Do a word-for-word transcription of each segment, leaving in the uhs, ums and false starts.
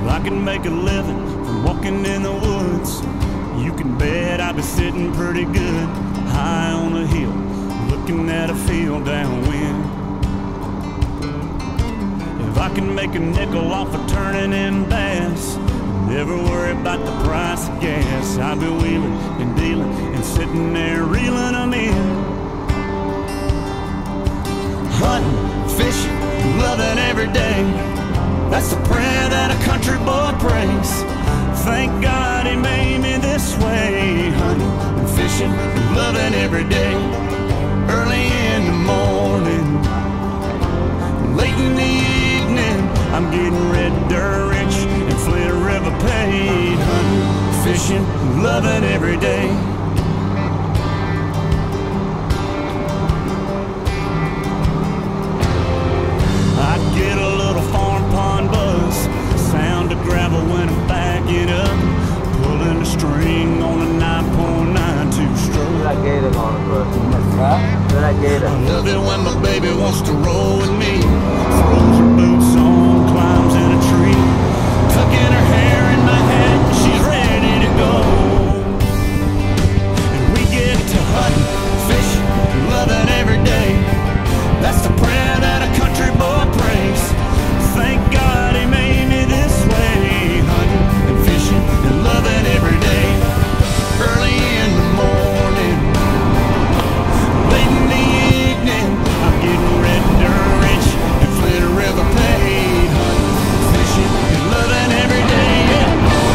I can make a living from walking in the woods. You can bet I'll be sitting pretty good high on a hill, looking at a field downwind. If I can make a nickel off of turning in bass, never worry about the price of gas. I'll be wheeling and dealing and sitting there reeling them in. Hunting, fishing, loving every day, that's the prayer that a country boy prays. Thank God he made me this way. Hunting and fishing and loving every day. Early in the morning, late in the evening, I'm getting red dirt rich and Flint River paid. Hunting, fishing, loving every day. I get a little farm pond buzz, sound of gravel when I'm backing up, pulling the string on a nine point nine two stroke. That gator on it, bro. That gator. I love it when my baby wants to roll with me. Throws her boots on, climbs in a tree, tucking her hair in my hat, she's ready to go. And we get to hunting, fishing, loving every day. That's the prayer that a country boy prays. Thank God he made me this way. Hunting and fishing and loving every day. Early in the morning, late in the evening, I'm getting red dirt rich and Flint River paid. Hunting, fishing and loving every day. Yeah.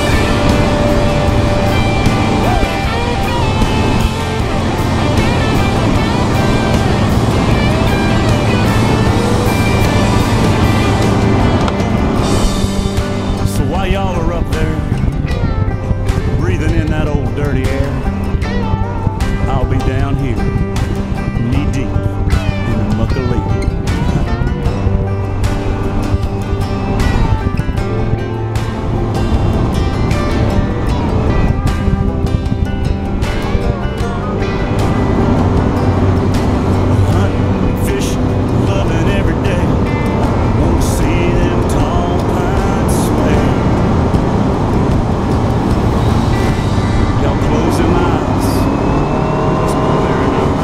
So while y'all are up there breathing in that old dirty air, I'll be down here knee deep in the muck of leaf. Hunting, fishing, loving every day. Want to see them tall pines sway. Y'all close them eyes. Let's go there and go.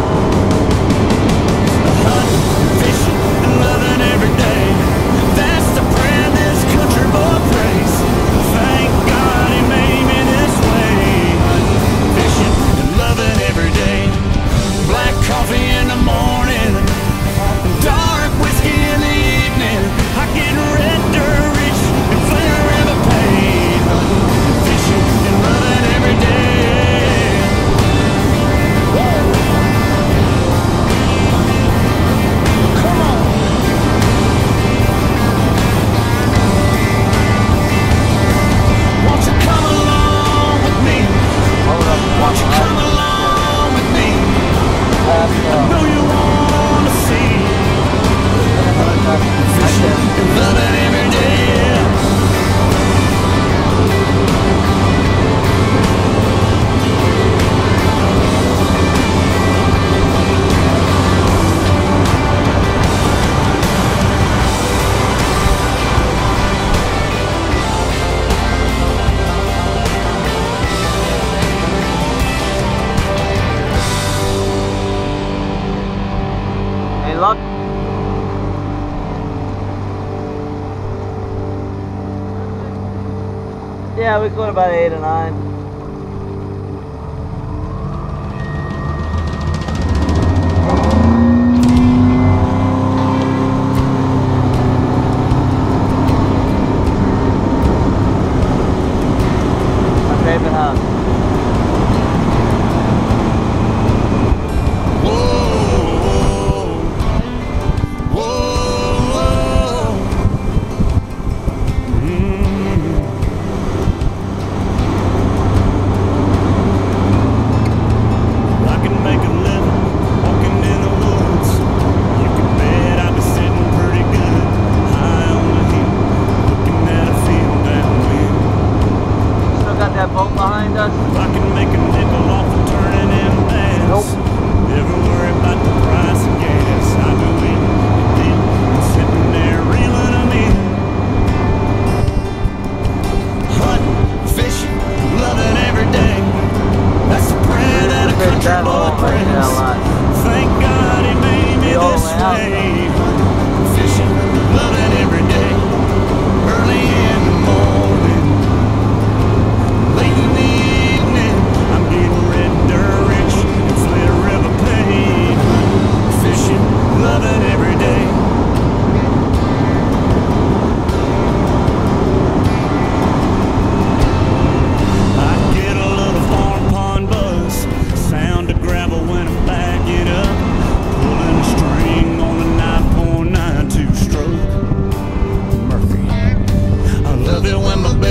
Hunting, fishing, and loving every day. That's the prayer this country boy prays. Thank God he made me this way. Hunting, fishing, and loving every day. Black coffee in the morning, dark whiskey in the evening. I get red dirt rich and Flint River paid. Hunting, fishing, and loving every day. Come on. Won't you come along with me? Won't you come along with me? I know you wanna see. Fishing and loving every day. Hey, luck. Yeah, we caught about eight or nine. My favorite house.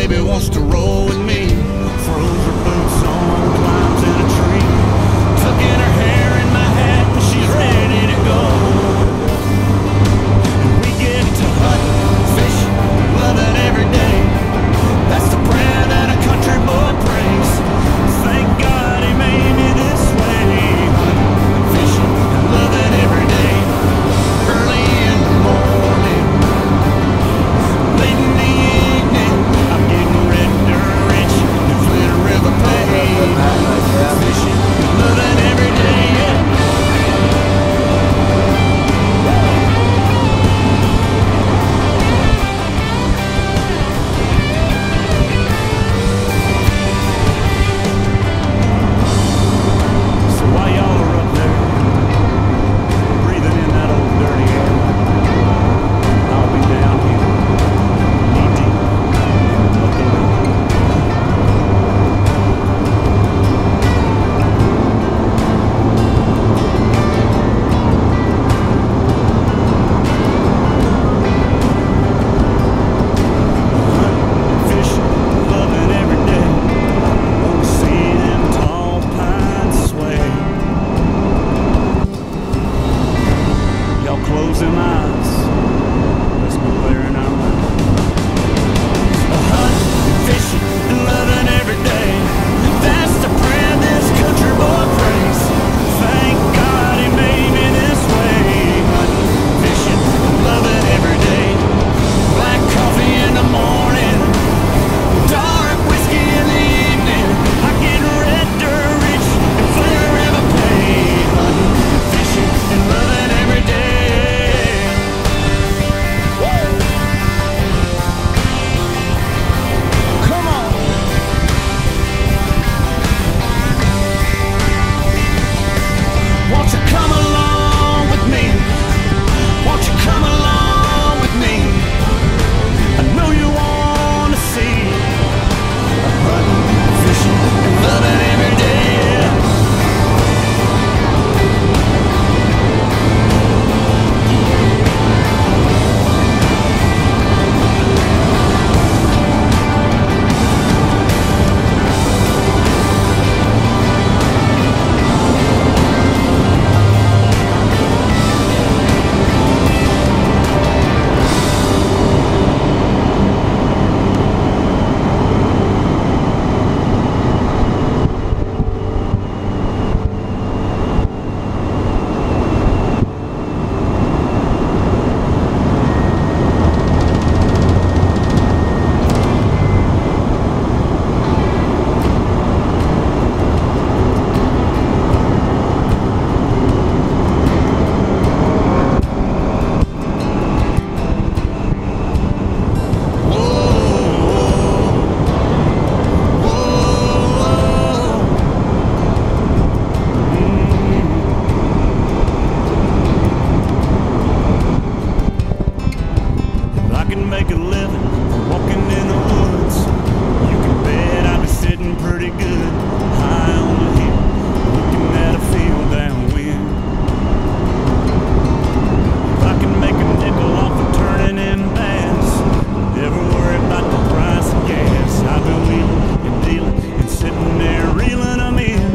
baby wants to roll with me. Throws her boots on, climbs in a tree, tucking her hair in my hat, and she's ready to go. And we get to hunt, fish, loving every day. That's the prayer that a country boy prays. Thank God he made me this way. Hunting, fishing, and loving every day. Early in the morning, late in the evening, I'm getting red dirt rich and Flint River paid. Fishing, and loving every day, yeah. So while y'all are up there, breathing in that old dirty air, I'll be down here, knee deep in the Buckaloo. Hunting, fishing, loving every day. Wanna see them tall pines sway. Y'all close them eyes. Let's go there in our mind. Hunting, fishing, and loving every day. That's the prayer this country boy prays. Thank God he made me this way. Hunting, fishing, and loving every day. Black coffee in the morning, dark whiskey in the evening. I get red dirt rich and Flint River paid. Hunting, fishing, and loving every day. Woo! Come on. Won't you come along with me? Won't you come along with me? I know you want to see hunting, fishing, and loving every day. Yeah. If I can make a living walking in the woods, you can bet I'd be sitting pretty good high on the hill, looking at a field downwind. If I can make a nickel off of turning in bass, never worry about the price of gas. I've been wheeling and dealing and sitting there reeling them in.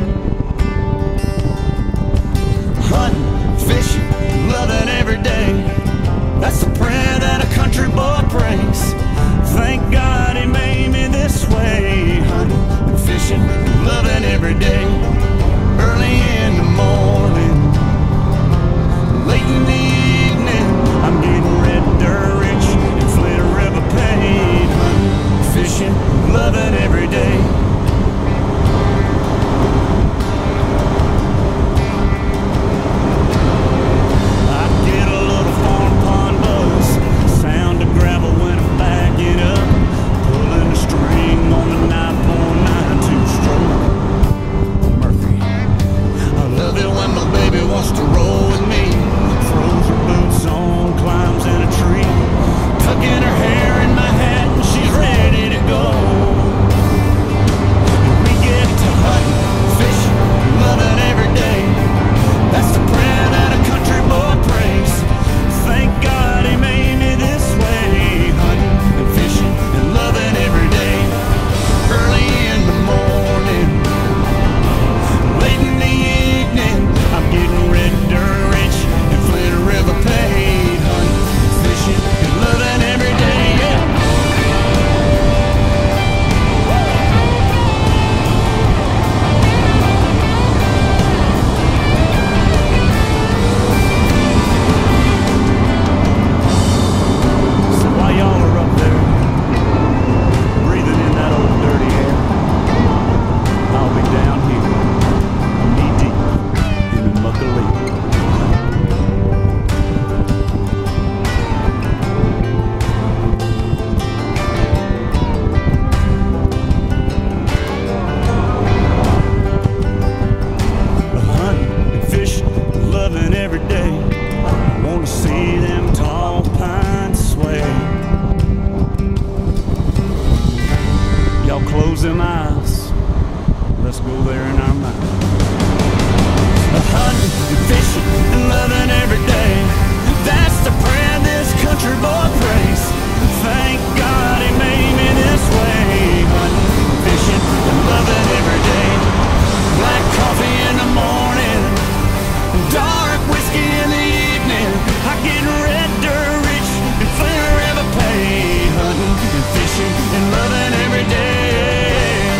Hunting, fishing, loving every day. That's the prayer that a country boy prays. Thank God he made me this way. Hunting and fishing, loving every day. Early in the morning, late in the evening, I'm getting red dirt rich and Flint River paid. Hunting, fishing, loving every day. I get a little farm pond buzz, sound of gravel when I'm backing up, pulling a string on the nine point nine two stroke Murphy. thousands of miles. Let's go there in our mind. Hunting and fishing and loving every day. That's the prayer this country boy prays. Thank God he made me this way. Hunting, fishing and loving every day. Black coffee in the morning, dark whiskey in the evening. I get red dirt rich and forever pay. Hunting and fishing and loving every day.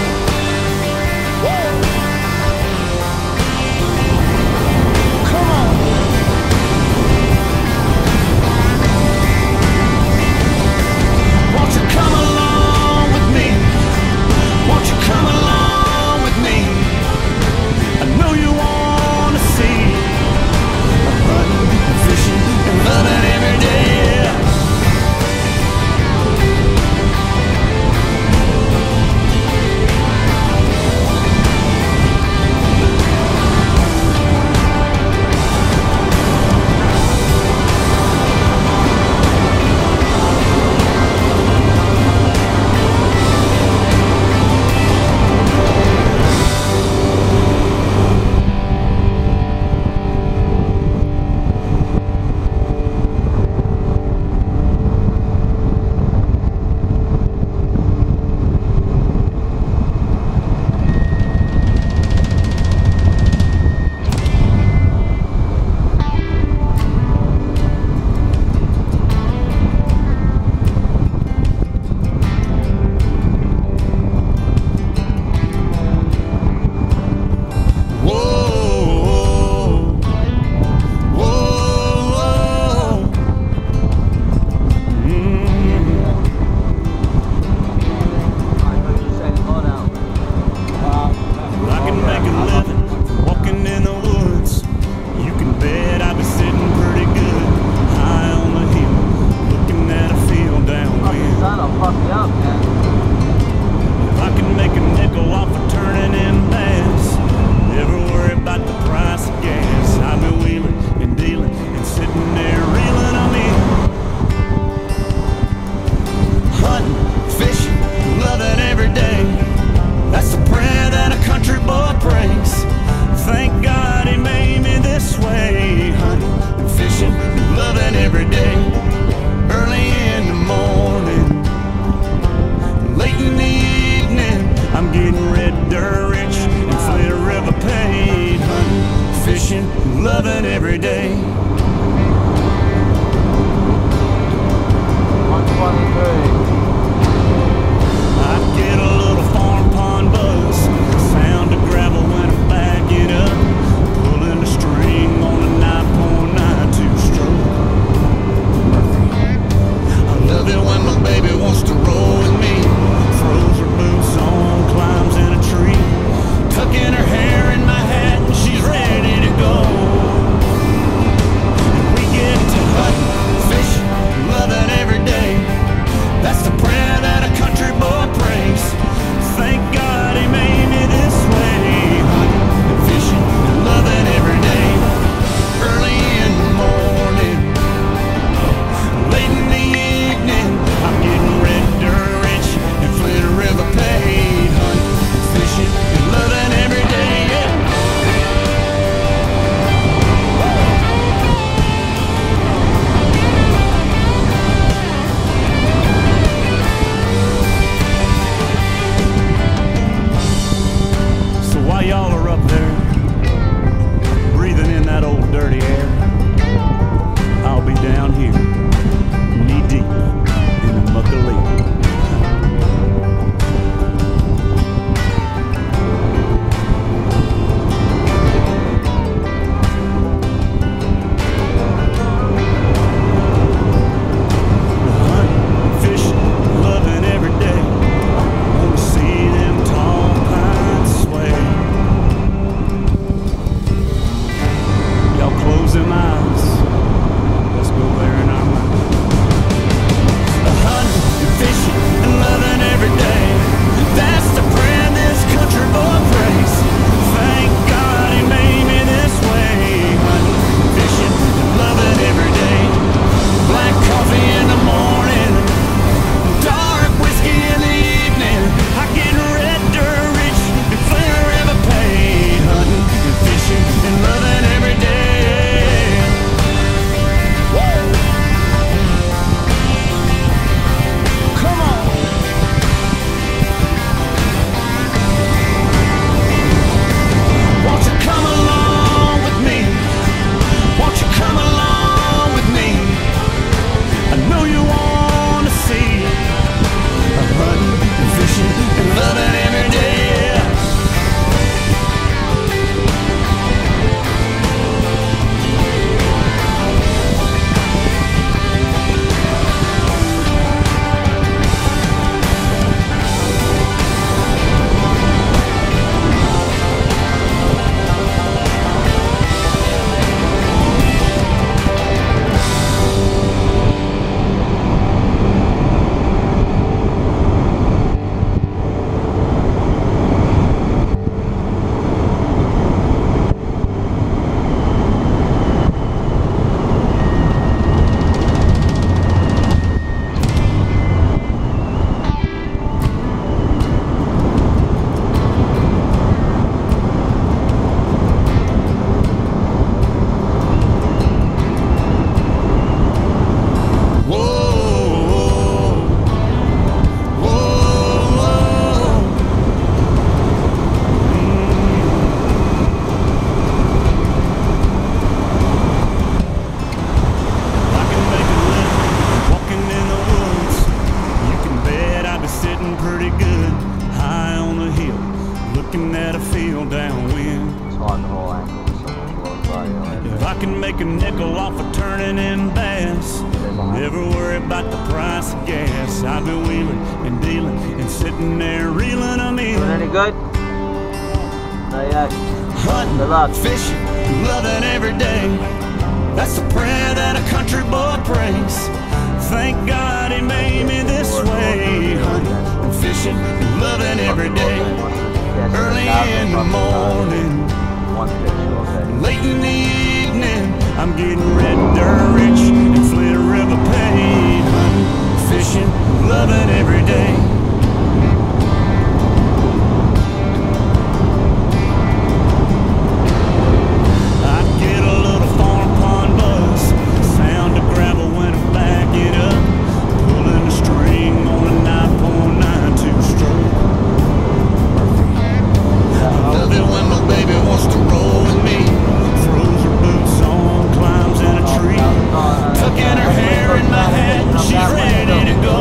make a nickel off of turning in bass. Never worry about the price of gas. I've been wheeling and dealing and sitting there reeling them in. Doing any good? Not yet. Hunting, Good luck. fishing, loving every day. That's the prayer that a country boy prays. Thank God he made me this way. Hunting and fishing and loving every day. Early in the morning, One fish, okay. late in the evening, I'm getting red dirt rich and Flint River paid. Hunting, fishing, loving every day. I'd get a little farm pond buzz, sound of gravel when I'm backing up, pulling the string on a nine point nine two stroke. I love it when my baby wants to roll with me, throws her boots on, climbs in a tree, tucking her hair in my hat, and she's ready to go.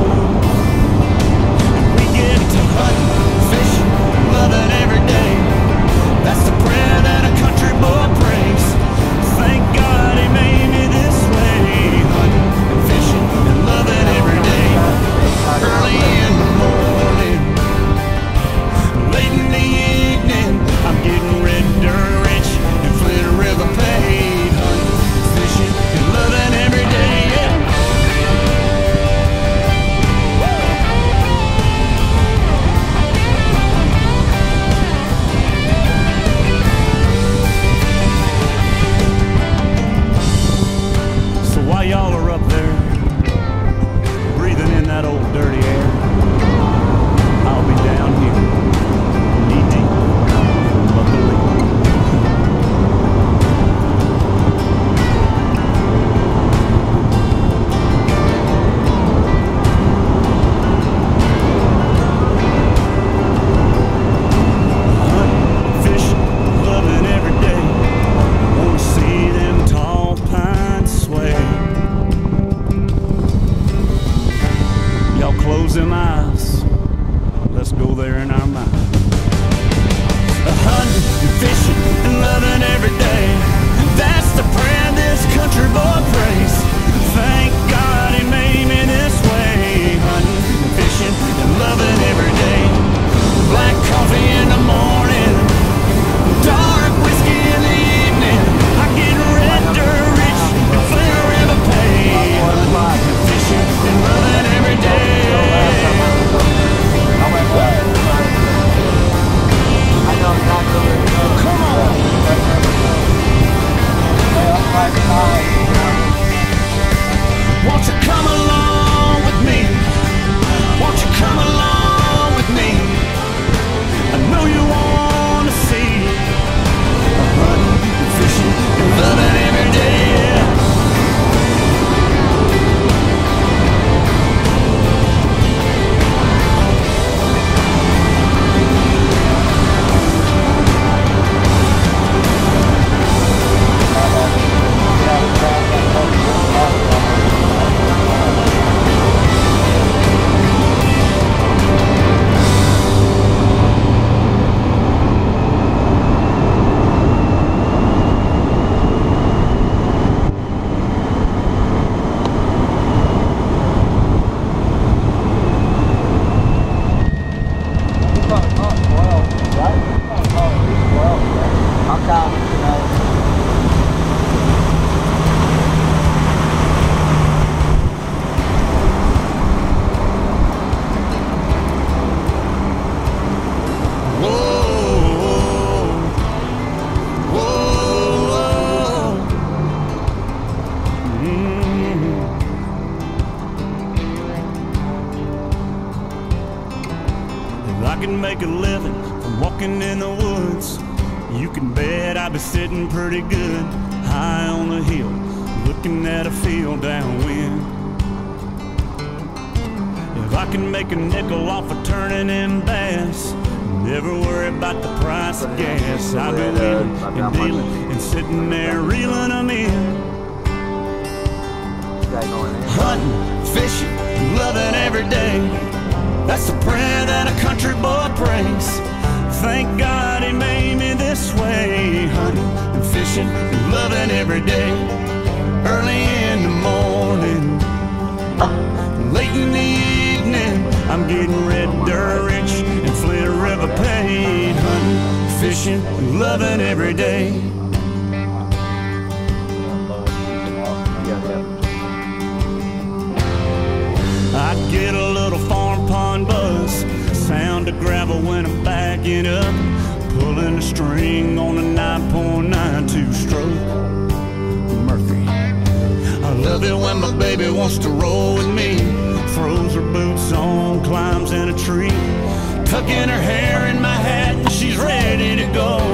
And we get to hunting, fishing, loving every day. That's the prayer that a country boy prays. Thank God he made me this way. Hunting and fishing and loving every day. Early in the morning, late in the evening, I'm getting red dirt rich and Flint River paid. Hunting, fishing, and loving every day, yeah. So while y'all are up there, breathing in that old dirty air, I'll be down here, knee deep, buckle in. Hunting, fishing, loving every day. Wanna see them tall pines sway. Y'all close them eyes. Let's go there in our mind. Hunting and fishing and loving every day. That's the prayer this country boy prays. Thank God he made me this way. Hunting and fishing and loving every day. Black coffee in the morning, dark whiskey in the evening. I get red dirt rich and Flint River paid. Hunting and fishing and loving every day. I know exactly where you're going. Come on. Won't you come along with me? Won't you come along with me? I know you want to see hunting and fishing and loving every day, yeah. I'm down tonight. Whoa, whoa, whoa. Mm. If I can make a living from walking in the woods, you can bet I'd be sitting pretty good high on the hill, looking at a field downwind. If I can make a nickel off of turning in bass, never worry about the price of gas. I've been wheeling and dealing and sitting there reeling them in. Hunting, fishing, loving every day. That's the prayer that a country boy prays. Thank God he made me this way. Hunting and fishing and loving loving every day. Early in the morning, late in the evening, I'm getting red dirt rich and Flint River paid. Hunting, fishing, loving every day. I get a little farm pond buzz, sound of gravel when I'm backing up, pulling a string on a nine point nine two stroke Mercury. I love it when my baby wants to roll with me, throws her boots on, climbs in a tree, tucking her hair in my hat, and she's ready to go.